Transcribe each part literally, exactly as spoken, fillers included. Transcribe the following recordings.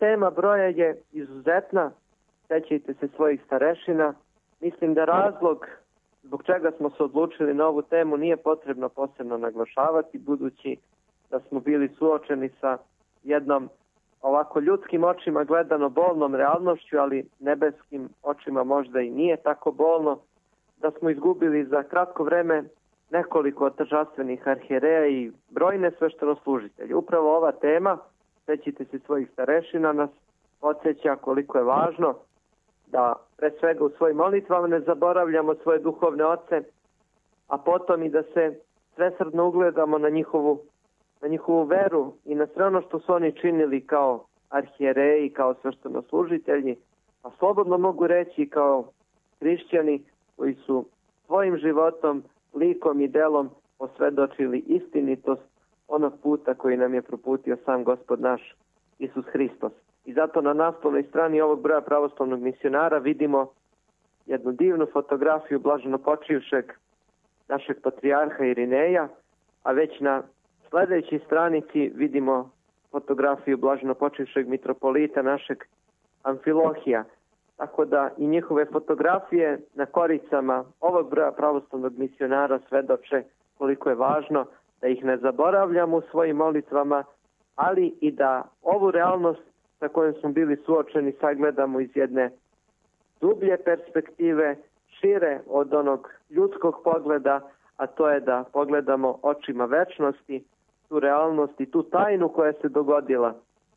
tema broja je izuzetna, sećajte se svojih starešina. Mislim da razlog zbog čega smo se odlučili na ovu temu nije potrebno posebno naglašavati, budući da smo bili suočeni sa jednom ovako ljudskim očima gledano bolnom realnošću, ali nebeskim očima možda i nije tako bolno, da smo izgubili za kratko vreme nekoliko tržastvenih arhijereja i brojne sveštenoslužitelje. Upravo ova tema, sećite se svojih starešina, nas podsjeća koliko je važno da pre svega u svojim molitvama ne zaboravljamo svoje duhovne oce, a potom i da se svesrdno ugledamo na njihovu, na njihovu veru i na sve ono što su oni činili kao arhijereji, kao sveštenoslužitelji, a slobodno mogu reći kao hrišćani koji su svojim životom, likom i delom osvedočili istinitost onog puta koji nam je proputio sam Gospod naš Isus Hristos. I zato na naslovnoj strani ovog broja pravoslavnog misionara vidimo jednu divnu fotografiju blaženopočivšeg našeg patrijarha Irineja, a već na sljedećoj stranici vidimo fotografiju blaženopočivšeg mitropolita našeg Amfilohija. Tako da i njihove fotografije na koricama ovog broja pravoslavnog misionara svedoče koliko je važno da ih ne zaboravljamo u svojim molitvama, ali i da ovu realnost sa kojom smo bili suočeni sagledamo iz jedne dublje perspektive, šire od onog ljudskog pogleda, a to je da pogledamo očima večnosti, tu realnost i tu tajnu koja se dogodila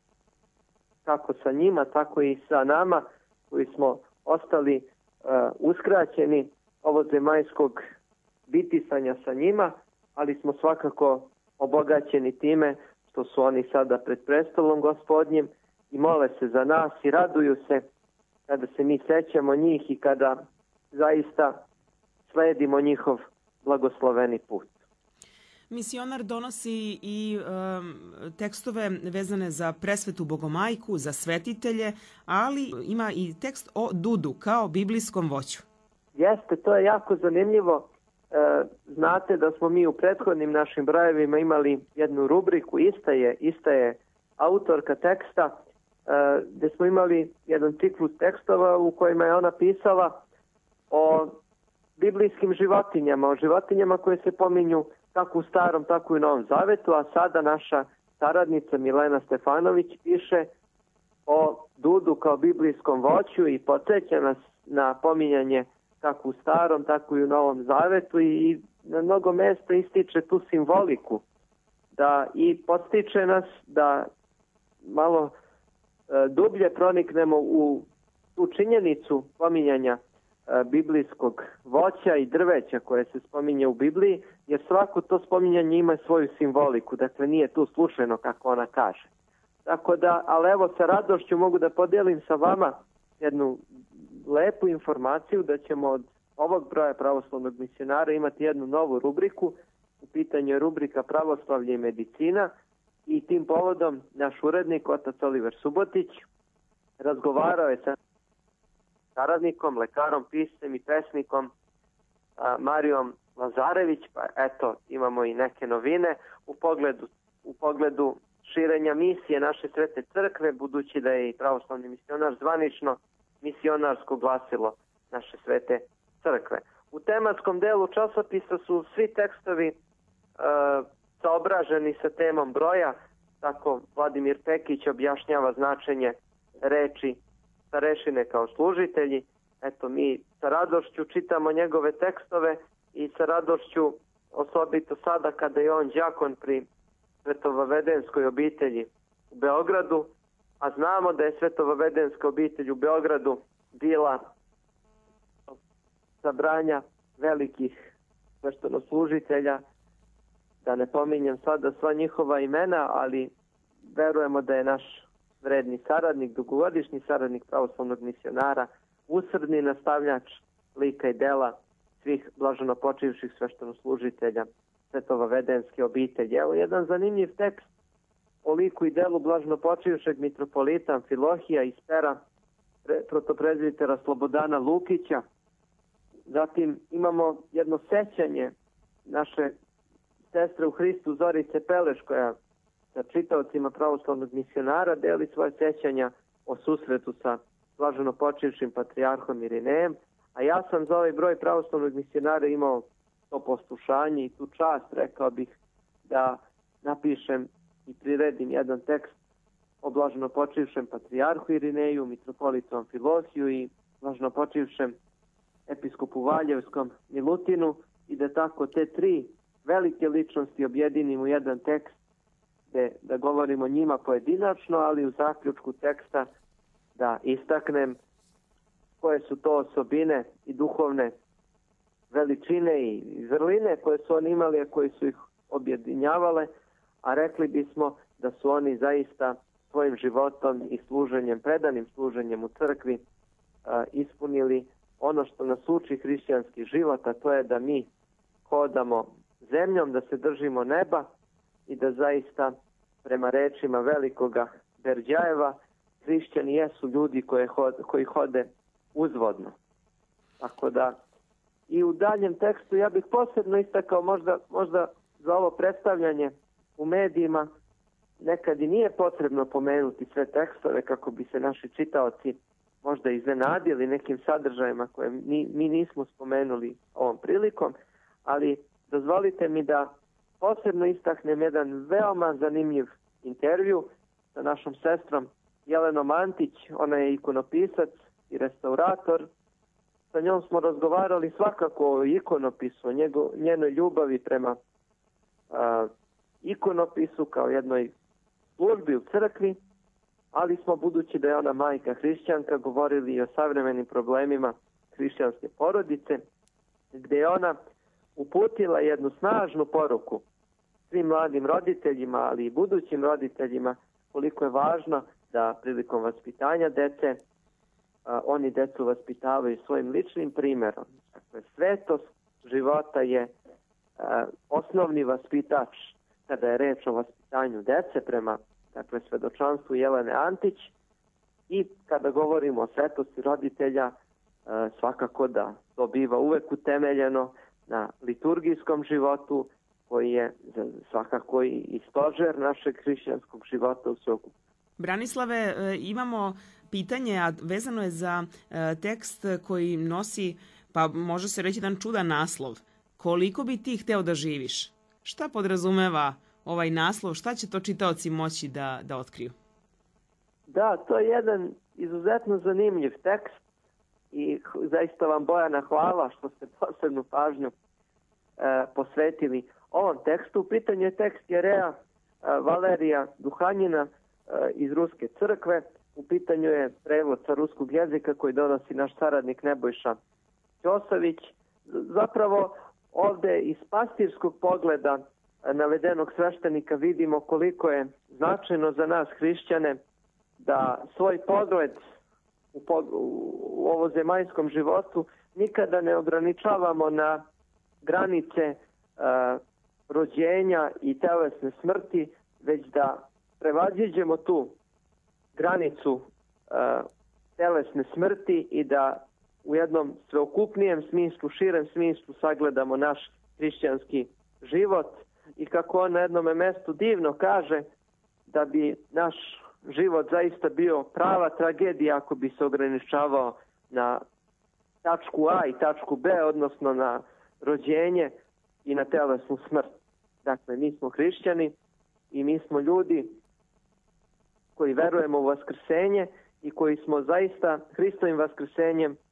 kako sa njima, tako i sa nama, koji smo ostali uh, uskraćeni ovozemaljskog bitisanja sa njima, ali smo svakako obogaćeni time što su oni sada pred prestolom Gospodnjim i mole se za nas i raduju se kada se mi sećamo njih i kada zaista sledimo njihov blagosloveni put. Misionar donosi i um, tekstove vezane za presvetu Bogomajku, za svetitelje, ali ima i tekst o Dudu kao biblijskom voću. Jeste, to je jako zanimljivo. E, znate da smo mi u prethodnim našim brojevima imali jednu rubriku, ista je, ista je autorka teksta, e, gde smo imali jedan ciklus tekstova u kojima je ona pisala o biblijskim životinjama, o životinjama koje se pominju kako u Starom, tako i u Novom Zavetu, a sada naša saradnica Milena Stefanović piše o Dudu kao biblijskom voću i podsjeća nas na pominjanje kako u Starom, tako i u Novom Zavetu i na mnogo mesta ističe tu simboliku da i podstiče nas da malo e, dublje proniknemo u tu činjenicu pominjanja biblijskog voća i drveća koje se spominje u Bibliji, jer svako to spominjanje ima svoju simboliku, dakle nije tu slučajno kako ona kaže. Tako da, ali evo sa radošću mogu da podijelim sa vama jednu lepu informaciju da ćemo od ovog broja pravoslavnog misionara imati jednu novu rubriku, u pitanju je rubrika Pravoslavlje i medicina i tim povodom naš urednik, otac Oliver Subotić, razgovarao je sa saradnikom, lekarom, piscem i pesnikom a, Marijom Lazarević, pa eto, imamo i neke novine u pogledu, u pogledu širenja misije naše Svete Crkve, budući da je i pravoslavni misionar zvanično misionarsko glasilo naše Svete Crkve. U tematskom delu časopisa su svi tekstovi a, saobraženi sa temom broja, tako Vladimir Pekić objašnjava značenje reči starešine kao služitelji. Eto, mi sa radošću čitamo njegove tekstove i sa radošću, osobito sada kada je on đakon pri Svetovavedenskoj obitelji u Beogradu, a znamo da je Svetovavedenska obitelj u Beogradu bila sabranja velikih sveštenoslužitelja, da ne pominjem sada sva njihova imena, ali verujemo da je naš vredni saradnik, dugogodišnji saradnik pravoslavnog misionara, usrdni nastavljač lika i dela svih blaženopočivših sveštenoslužitelja Svetovavedenske obitelji. Evo jedan zanimljiv tekst o liku i delu blaženopočivšeg mitropolita Amfilohija iz pera protoprezbitera Slobodana Lukića. Zatim imamo jedno sećanje naše sestre u Hristu Zorice Peleš, koja sa čitaocima pravoslavnog misionara deli svoje sećanja o susretu sa blaženo počivšim patrijarhom Irinejem, a ja sam za ovaj broj pravoslavnog misionara imao to poslušanje i tu čast, rekao bih, da napišem i priredim jedan tekst o blaženo počivšem patrijarhu Irineju, mitropolitu Amfilohiju i blaženo počivšem episkopu Valjevskom Milutinu i da tako te tri velike ličnosti objedinim u jedan tekst gde da govorimo o njima pojedinačno, ali u zaključku teksta da istaknem koje su to osobine i duhovne veličine i vrline koje su oni imali, a koje su ih objedinjavale, a rekli bismo da su oni zaista svojim životom i služenjem, predanim služenjem u crkvi ispunili ono što nas uči hrišćanski život, a to je da mi hodamo zemljom, da se držimo neba i da zaista prema rečima velikoga Berđajeva hrišćani jesu ljudi koje hod, koji hode uzvodno. Tako da i u daljem tekstu ja bih posebno istakao možda, možda za ovo predstavljanje u medijima nekad i nije potrebno pomenuti sve tekstove kako bi se naši čitaoci možda iznenadili nekim sadržajima koje mi, mi nismo spomenuli ovom prilikom, ali dozvolite mi da posebno istaknem jedan veoma zanimljiv intervju sa našom sestrom Jelenom Antić. Ona je ikonopisac i restaurator. Sa njom smo razgovarali svakako o ikonopisu, o njego, njenoj ljubavi prema a, ikonopisu kao jednoj službi u crkvi, ali smo, budući da je ona majka hrišćanka, govorili i o savremenim problemima hrišćanske porodice, gde je ona uputila jednu snažnu poruku svim mladim roditeljima, ali i budućim roditeljima, koliko je važno da prilikom vaspitanja dece a, oni decu vaspitavaju svojim ličnim primjerom. Dakle, svetost života je a, osnovni vaspitač kada je reč o vaspitanju dece prema dakle, svedočanstvu Jelene Antić, i kada govorimo o svetosti roditelja, a, svakako da to biva uvek utemeljeno na liturgijskom životu, koji je svakako i stožer našeg hrišćanskog života u sveukupnosti. Branislave, imamo pitanje, a vezano je za tekst koji nosi, pa može se reći, jedan čudan naslov. Koliko bi ti hteo da živiš? Šta podrazumeva ovaj naslov? Šta će to čitaoci moći da, da otkriju? Da, to je jedan izuzetno zanimljiv tekst i zaista vam, Bojana, hvala što ste posebnu pažnju e, posvetili ovom tekstu. U pitanju je tekst Jereja e, Valerija Duhanjina e, iz Ruske crkve. U pitanju je prevod sa ruskog jezika koji donosi naš saradnik Nebojša Ćosović. Zapravo ovde iz pastirskog pogleda e, navedenog sveštenika vidimo koliko je značajno za nas hrišćane da svoj pogled u, pod, u ovozemaljskom životu nikada ne ograničavamo na granice e, rođenja i telesne smrti, već da prevaziđemo tu granicu e, telesne smrti i da u jednom sveokupnijem smislu, širem smislu sagledamo naš hrišćanski život, i kako on na jednom mestu divno kaže da bi naš život zaista bio prava tragedija ako bi se ograničavao na tačku A i tačku B, odnosno na rođenje i na telesnu smrt. Dakle, mi smo hrišćani i mi smo ljudi koji verujemo u vaskrsenje i koji smo zaista Hristovim vaskrsenjem e,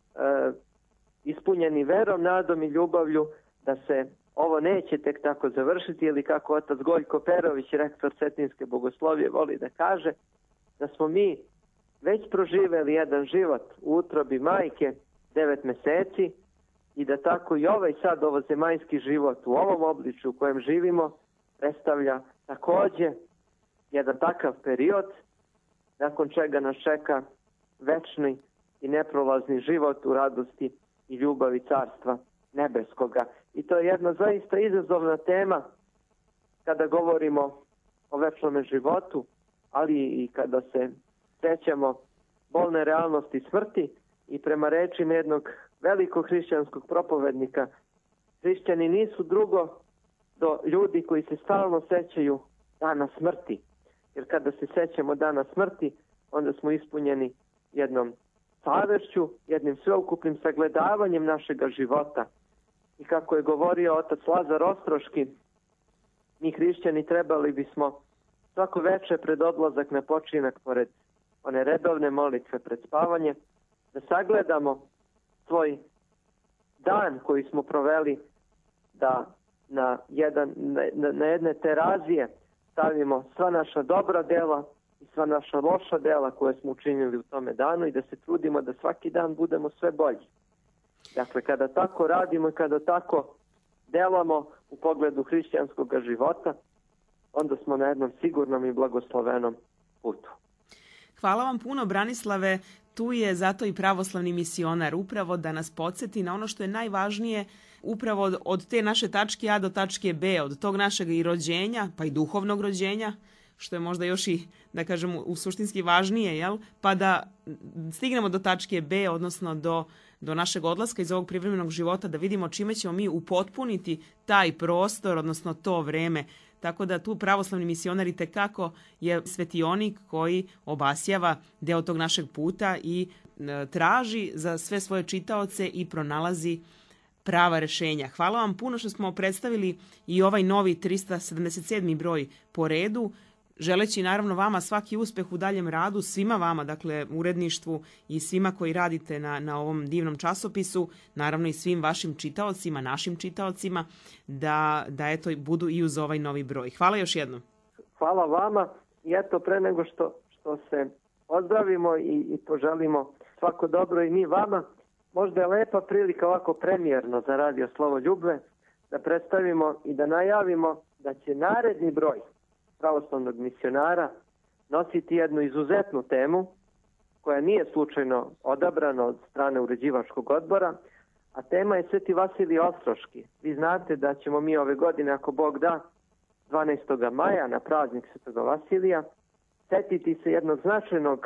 ispunjeni verom, nadom i ljubavlju da se ovo neće tek tako završiti, ili kako otac Gojko Perović, rektor Cetinske bogoslovije, voli da kaže, da smo mi već proživeli jedan život u utrobi majke devet meseci i da tako i ovaj sad ovozemaljski život u ovom obličju u kojem živimo predstavlja takođe jedan takav period nakon čega nas čeka večni i neprolazni život u radosti i ljubavi Carstva nebeskoga. I to je jedna zaista izazovna tema kada govorimo o večnom životu, ali i kada se sećamo bolne realnosti smrti. I prema rečima jednog velikog hrišćanskog propovednika, hrišćani nisu drugo do ljudi koji se stalno sećaju dana smrti. Jer kada se sećamo dana smrti, onda smo ispunjeni jednom savešću, jednim sveukupnim sagledavanjem našega života. I kako je govorio otac Lazar Ostroški, mi hrišćani trebali bismo svako veče pred odlazak na počinak, pored one redovne molitve pred spavanje, da sagledamo svoj dan koji smo proveli, da na, jedan, na, na jedne terazije stavimo sva naša dobra dela i sva naša loša dela koje smo učinili u tome danu i da se trudimo da svaki dan budemo sve bolji. Dakle, kada tako radimo i kada tako delamo u pogledu hrišćanskog života, onda smo na jednom sigurnom i blagoslovenom putu. Hvala vam puno, Branislave. Tu je zato i pravoslavni misionar, upravo da nas podsjeti na ono što je najvažnije, upravo od, od te naše tačke A do tačke B, od tog našeg i rođenja, pa i duhovnog rođenja, što je možda još i, da kažem, u suštinski važnije, jel? Pa da stignemo do tačke B, odnosno do, do našeg odlaska iz ovog privremenog života, da vidimo čime ćemo mi upotpuniti taj prostor, odnosno to vreme. Tako da tu pravoslavni misionar itekako je svetionik koji obasjava deo tog našeg puta i e, traži za sve svoje čitaoce i pronalazi prava rešenja. Hvala vam puno što smo predstavili i ovaj novi trista sedamdeset sedmi broj po redu, želeći naravno vama svaki uspeh u daljem radu, svima vama, dakle uredništvu i svima koji radite na, na ovom divnom časopisu, naravno i svim vašim čitaocima, našim čitaocima, da, da eto budu i uz ovaj novi broj. Hvala još jednom. Hvala vama i eto pre nego što, što se pozdravimo i, i poželimo svako dobro i mi vama, možda je lepa prilika ovako premijerno za Radio Slovoljubve da predstavimo i da najavimo da će naredni broj pravoslavnog misionara nositi jednu izuzetnu temu koja nije slučajno odabrana od strane uređivačkog odbora, a tema je Sveti Vasilij Ostroški. Vi znate da ćemo mi ove godine, ako Bog da, dvanaestog maja na praznik Svetoga Vasilija, setiti se jednog značajnog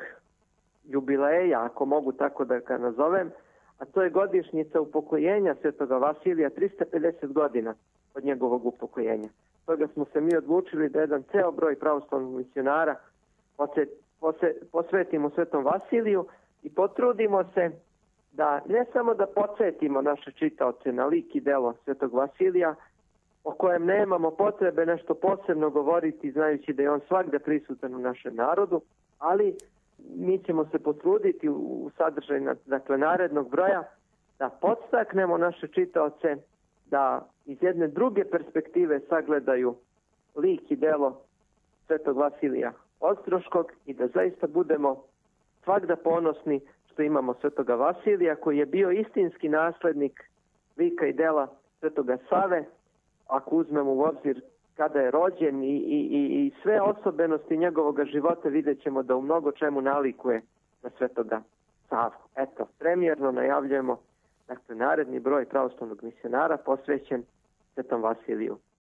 jubileja, ako mogu tako da ga nazovem, a to je godišnjica upokojenja Svetoga Vasilija, trista pedeset godina od njegovog upokojenja. Toga smo se mi odlučili da jedan ceo broj pravoslavnih misionara posvet, posvet, posvetimo Svetom Vasiliju i potrudimo se da ne samo da podsjetimo naše čitaoce na lik i delo Svetog Vasilija, o kojem nemamo potrebe nešto posebno govoriti, znajući da je on svagde prisutan u našem narodu, ali mi ćemo se potruditi u sadržaju dakle, narednog broja da podstaknemo naše čitaoce da iz jedne druge perspektive sagledaju lik i delo Svetog Vasilija Ostroškog i da zaista budemo svagda ponosni što imamo Svetoga Vasilija koji je bio istinski naslednik lika i dela Svetoga Save, ako uzmemo u obzir kada je rođen i, i, i sve osobenosti njegovog života, vidjet ćemo da u mnogo čemu nalikuje na Svetoga Savu. Eto, premijerno najavljujemo dakle, naredni broj pravoslavnog misionara posvećen Svetom Vasiliju